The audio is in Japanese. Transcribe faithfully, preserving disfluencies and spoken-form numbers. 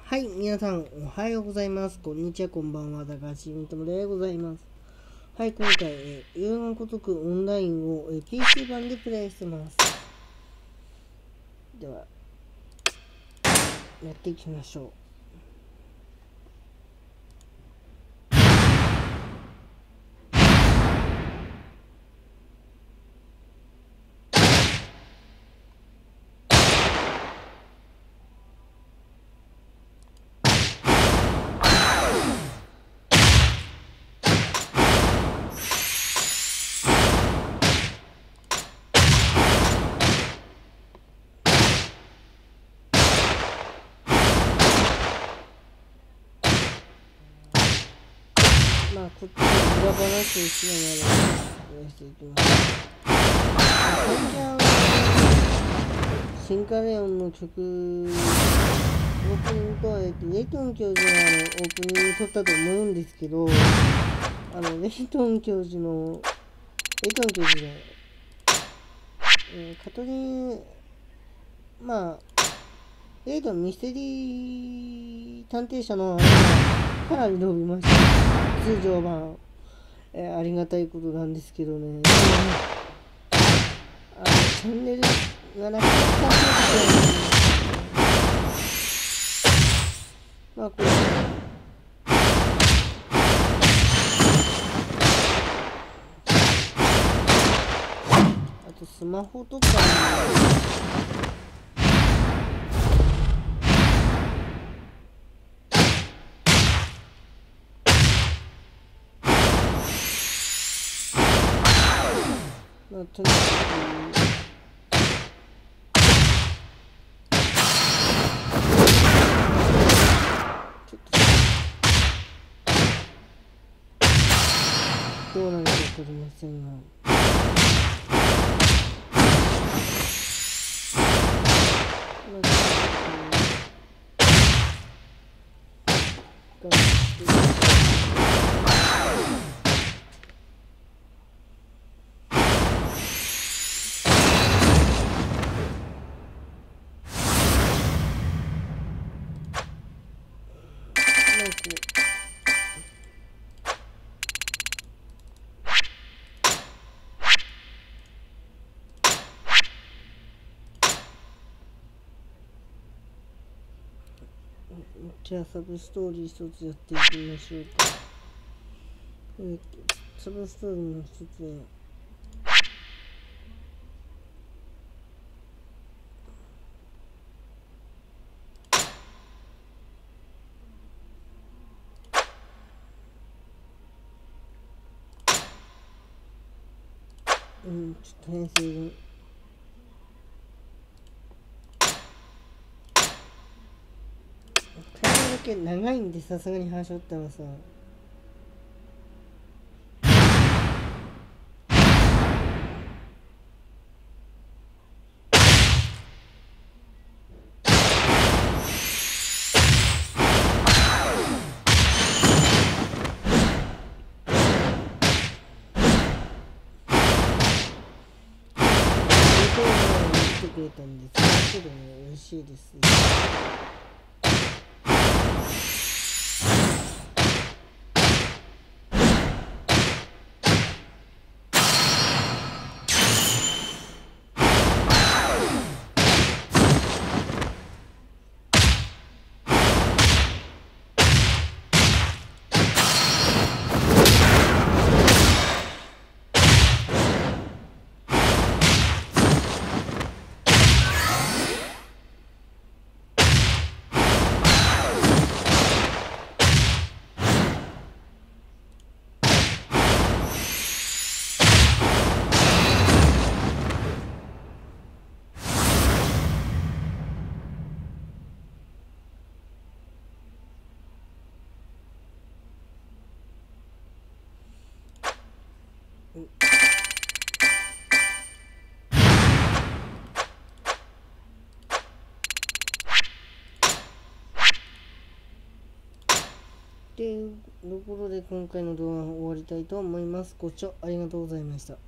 はい、皆さん、おはようございます。こんにちは、こんばんは。高橋みともでございます。はい、今回、えー、龍が如くオンラインを、えー、ピーシー 版でプレイしてます。では、やっていきましょう。まあ、こっちの裏話をしながらやしていきます。最近は、新カレオンの曲、オープニングとは、えっと、レイトン教授のあのオープニング撮ったと思うんですけど、あの、レイトン教授の、レイトン教授で、えー、カトリン、まあ、レイトンミステリー探偵社のあれがかなり伸びました。通常版、えー、ありがたいことなんですけどね。あのチャンネルがなかなか増えてまあこれあとスマホとかまあとにかくどうなるか分かりませんが、じゃあサブストーリー一つやっていきましょうか。えー、サブストーリーの一つはうん、ちょっと編成が会話だけ長いんでさすがに話し合ったらさ来てくれたんですけどね、嬉しいです。というところで今回の動画を終わりたいと思います。ご視聴ありがとうございました。